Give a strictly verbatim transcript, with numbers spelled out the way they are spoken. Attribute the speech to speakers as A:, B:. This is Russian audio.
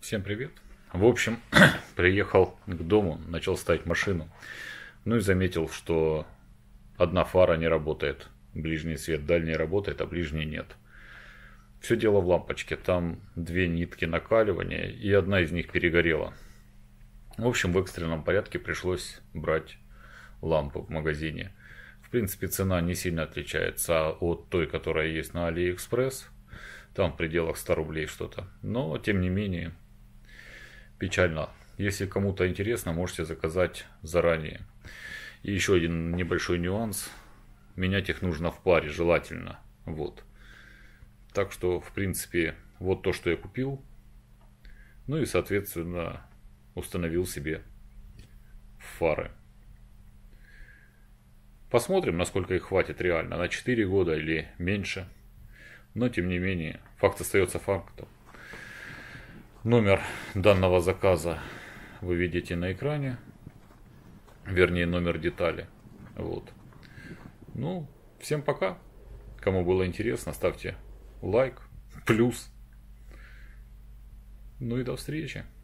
A: Всем привет. В общем, приехал к дому, начал ставить машину. Ну и заметил, что одна фара не работает. Ближний свет, дальний работает, а ближний нет. Все дело в лампочке. Там две нитки накаливания, и одна из них перегорела. В общем, в экстренном порядке пришлось брать лампу в магазине. В принципе, цена не сильно отличается от той, которая есть на Алиэкспресс. Там в пределах ста рублей что-то. Но, тем не менее, печально. Если кому-то интересно, можете заказать заранее. И еще один небольшой нюанс. Менять их нужно в паре, желательно. Вот. Так что, в принципе, вот то, что я купил. Ну и, соответственно, установил себе фары. Посмотрим, насколько их хватит реально. На четыре года или меньше. Но, тем не менее, факт остается фактом. Номер данного заказа вы видите на экране. Вернее, номер детали. Вот. Ну, всем пока. Кому было интересно, ставьте лайк, плюс. Ну и до встречи.